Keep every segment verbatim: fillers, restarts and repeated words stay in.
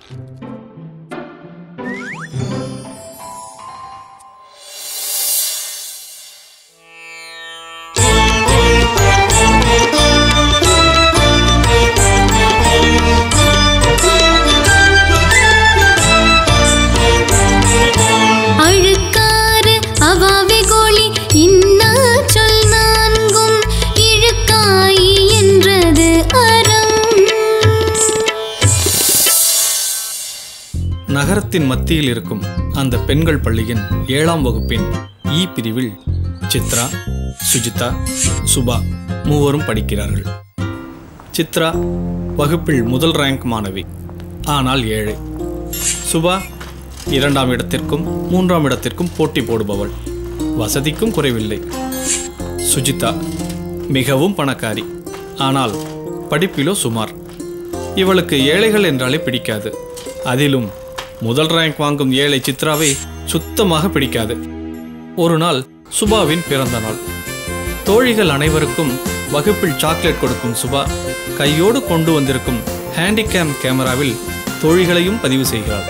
நகரத்தின் மத்தியில் இருக்கும் அந்த பெண்கள் பள்ளியின் ஏழாம் வகுப்பின் இ பிரிவில் சித்ரா, சுஜிதா, சுபா மூவரும் படிக்கிறார்கள். சித்ரா வகுப்பில் முதல் ரேங்க் மாணவி, ஆனால் ஏழை. சுபா இரண்டாம் இடத்திற்கும் மூன்றாம் இடத்திற்கும் போட்டி போடுபவள், வசதிக்கும் குறைவில்லை. சுஜிதா மிகவும் பணக்காரி, ஆனால் படிப்பிலோ சுமார். இவளுக்கு ஏழைகள் என்றாலே பிடிக்காது. அதிலும் முதல் ரேங்க் வாங்கும் ஏழை சித்ராவை சுத்தமாக பிடிக்காது. ஒரு நாள் சுபாவின் பிறந்த நாள். தோழிகள் அனைவருக்கும் வகுப்பில் சாக்லேட் கொடுக்கும் சுபா கையோடு கொண்டு வந்திருக்கும் ஹேண்டிகேம் கேமராவில் தோழிகளையும் பதிவு செய்கிறாள்.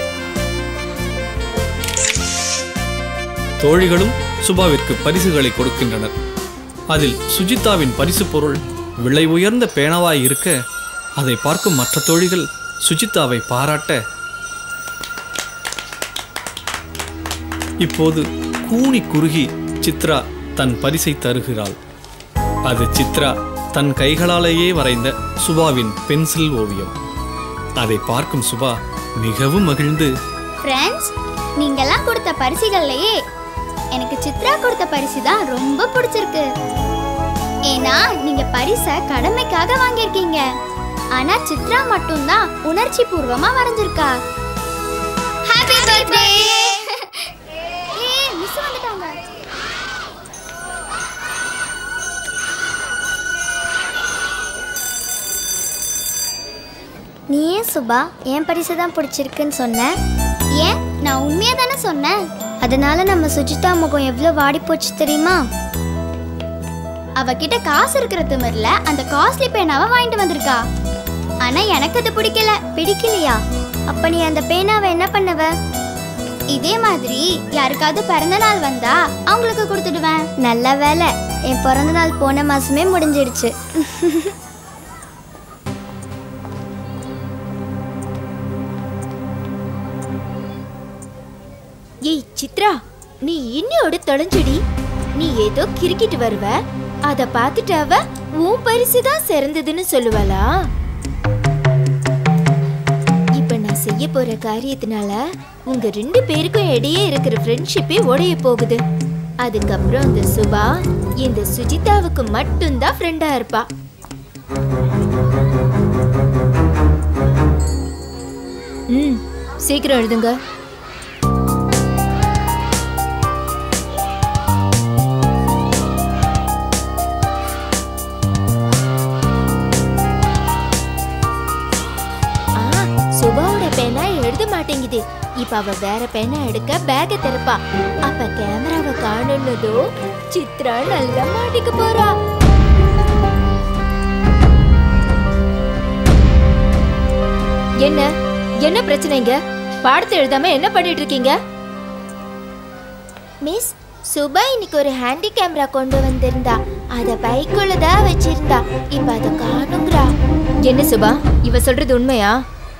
தோழிகளும் சுபாவிற்கு பரிசுகளை கொடுக்கின்றனர். அதில் சுஜிதாவின் பரிசு பொருள் விலை உயர்ந்த பேனாவாய் இருக்க, அதை பார்க்கும் மற்ற தோழிகள் சுஜிதாவை பாராட்ட, இப்போது கூனி குறுகி சித்ரா தன் பரிசை தருகிறாள். அது சித்ரா தன் கைகளாலேயே வரைந்த சுபாவின் பென்சில் ஓவியம். அதை பார்க்கும் சுபா மிகவும் மகிழ்ந்து, ஃப்ரெண்ட்ஸ், நீங்கெல்லாம் கொடுத்த பரிசுகள்லயே எனக்கு சித்ரா கொடுத்த பரிசு தான் ரொம்ப பிடிச்சிருக்கு. ஏன்னா நீங்க பரிசை கடமைக்காக வாங்கியிருக்கீங்க, ஆனா சித்ரா மட்டும்தான் உணர்ச்சி பூர்வமா வரைஞ்சிருக்கா. Happy birthday. நீ ஏன் சுபா என் பரிசு தான் பிடிச்சிருக்குன்னு சொன்ன? ஏன், நான் உண்மையா தானே சொன்னேன். அதனால நம்ம சுஜிதா முகம் எவ்வளோ வாடி போச்சு தெரியுமா? அவகிட்ட காசு இருக்கிற திமிர்ல அந்த காஸ்ட்லி பேனாவை வாங்கிட்டு வந்திருக்கா. ஆனா எனக்கு அது பிடிக்கல. பிடிக்கலையா? அப்ப நீ அந்த பேனாவை என்ன பண்ணுவ? இதே மாதிரி யாருக்காவது பிறந்த நாள் வந்தா அவங்களுக்கு கொடுத்துடுவேன். நல்ல வேலை, என் பிறந்த நாள் போன மாசமே முடிஞ்சிடுச்சு. ஏய் சித்ரா, நீ இன்னோட தொலைஞ்சுடி. நீ ஏதோ கிறுக்கிட்டு வருவ, அத பார்த்துட்டு அவ உன் பரிசு தான் சிறந்ததுன்னு சொல்லுவாளா? இப்ப நான் செய்ய போற காரியத்தினால உங்க ரெண்டு பேருக்கும் இடையே இருக்கிற ஃப்ரெண்ட்ஷிப்பே உடைய போகுது. அதுக்கப்புறம் இந்த சுபா இந்த சுஜிதாவுக்கு மட்டும்தான் ஃப்ரெண்டா இருப்பா. ம், சீக்கிரம் எழுதுங்க. மாட்டேங்குது. இப்ப அவ வேற பேனா எடுக்க பேக திறப்பா. அப்ப கேமராவை காணுனதோ சித்ரா நல்லா மாட்டிக்க போறா. என்ன என்ன பிரச்சனைங்க? பாடத்தை எழுதாம என்ன பண்ணிட்டு இருக்கீங்க? மிஸ், சுபா இன்னைக்கு ஒரு ஹேண்டி கேமரா கொண்டு வந்திருந்தா. அத பைக்குள்ளதான் வச்சிருந்தா. இப்ப அத காணுங்கிறா. என்ன சுபா, இவ சொல்றது உண்மையா?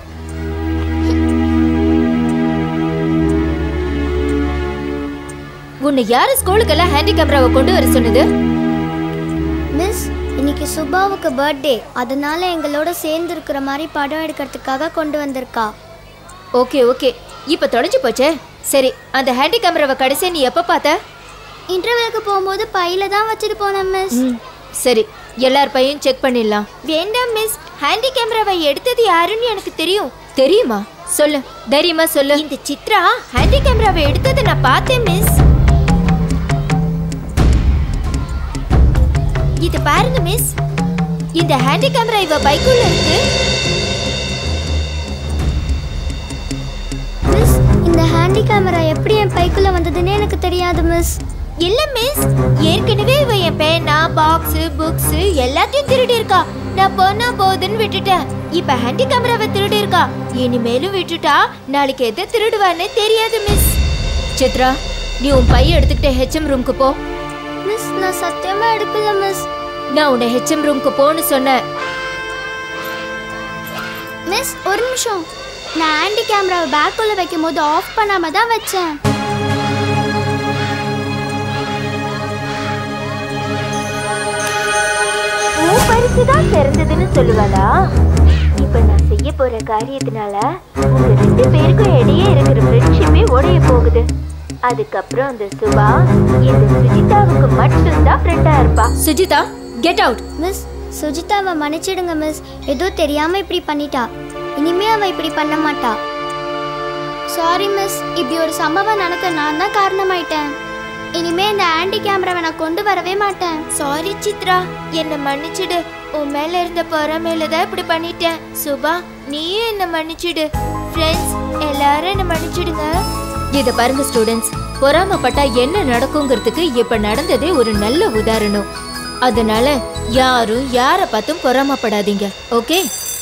உன்னை யாரு ஸ்கூலுக்கெல்லாம் ஹேண்டி கேமராவை கொண்டு வர சொன்னது? மிஸ், இன்னைக்கு சுபாவுக்கு பர்த்டே, அதனால எங்களோட சேர்ந்து இருக்கிற மாதிரி படம் எடுக்கிறதுக்காக கொண்டு வந்திருக்கா. ஓகே ஓகே, இப்ப தொலைஞ்சு போச்சே. சரி, அந்த ஹேண்டி கேமராவை கடைசியா நீ எப்ப பார்த்த? இன்டர்வெலுக்கு போகும்போது பையில தான் வச்சுட்டு போனேன் மிஸ். சரி, எல்லார் பையும் செக் பண்ணிடலாம். வேண்டாம் மிஸ், ஹேண்டி கேமராவை எடுத்தது யாருன்னு எனக்கு தெரியும். தெரியுமா? சொல்லு, தைரியமா சொல்லு. இந்த சித்ரா ஹேண்டி கேமராவை எடுத்ததை நான் பார்த்தேன் மிஸ். இது பாருங்க மிஸ், இந்த ஹேண்டி கேமரா இவ பைக்குள்ள இருக்கு. மிஸ், இந்த ஹேண்டி கேமரா எப்படி என் பைக்குள்ள வந்ததுன்னு எனக்கு தெரியாது மிஸ். இல்ல மிஸ், ஏற்கனவே இவ என் பேனா, பாக்ஸ், புக்ஸ் எல்லாத்தையும் திருடி இருக்கா. நான் போனா போதுன்னு விட்டுட்டேன். இப்ப ஹேண்டி கேமராவை திருடி இருக்கா. இனிமேலும் விட்டுட்டா நாளைக்கு எதை திருடுவான்னு தெரியாது மிஸ். சித்ரா, நீ உன் பைய எடுத்துக்கிட்டு ஹெச்எம் ரூமுக்கு போ. மிஸ் நான் சத்தியமா எடுக்கல மிஸ். நான் உன்னை ஹெச்எம் ரூமுக்கு போன்னு சொன்னேன். மிஸ் ஒரு நிமிஷம். நான் ஆன்டி கேமராவை பேக்குள்ள வைக்கும் போது ஆஃப் பண்ணாம தான் வச்சேன். உன் பரிசுதான் சிறந்ததுன்னு சொல்லுவாளா? இப்ப நான் செய்ய போற காரியத்தினால உங்க ரெண்டு பேருக்கும் இடையே இருக்கிற ஃப்ரெண்ட்ஷிப்பே உடைய போகுது. அதுக்கப்புறம் அந்த சுபா இந்த சுஜிதாவுக்கு மட்டும்தான் ஃப்ரெண்டா இருப்பா. Sujitha, get out. மிஸ் சுஜிதாவை மன்னிச்சிடுங்க மிஸ். ஏதோ தெரியாம இப்படி பண்ணிட்டா. இனிமே அவ இப்படி பண்ண மாட்டா. சாரி மிஸ், இப்படி ஒரு சம்பவம் நடக்க நான் தான் காரணமாயிட்டேன். இனிமே இந்த ஆன்டி கேமராவை நான் கொண்டு வரவே மாட்டேன். சாரி சித்ரா, என்னை மன்னிச்சிடு. உன் மேல இருந்த பொறாமையில தான் இப்படி பண்ணிட்டேன். சுபா, நீயும் என்ன மன்னிச்சிடு. ஃப்ரெண்ட்ஸ் எல்லாரும் என்ன மன்னிச்சிடுங்க. இத பாருங்க ஸ்டூடெண்ட்ஸ், பொறாமப்பட்டா என்ன நடக்குங்கிறதுக்கு இப்ப நடந்ததே ஒரு நல்ல உதாரணம். அதனால யாரும் யார பார்த்தும் பொறாமப்படாதீங்க. ஓகே?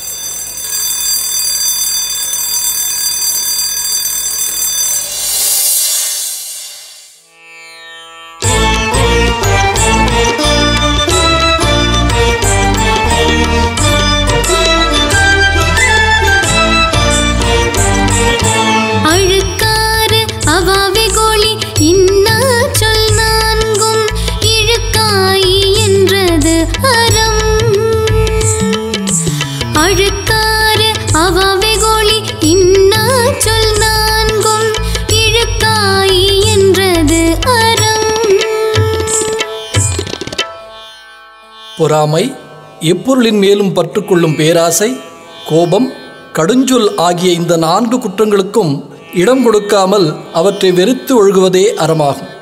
பொறாமை, எப்பொருளின் மேலும் பற்றுக்கொள்ளும் பேராசை, கோபம், கடுஞ்சொல் ஆகிய இந்த நான்கு குற்றங்களுக்கும் இடம் கொடுக்காமல் அவற்றை வெறுத்து ஒழுகுவதே அறமாகும்.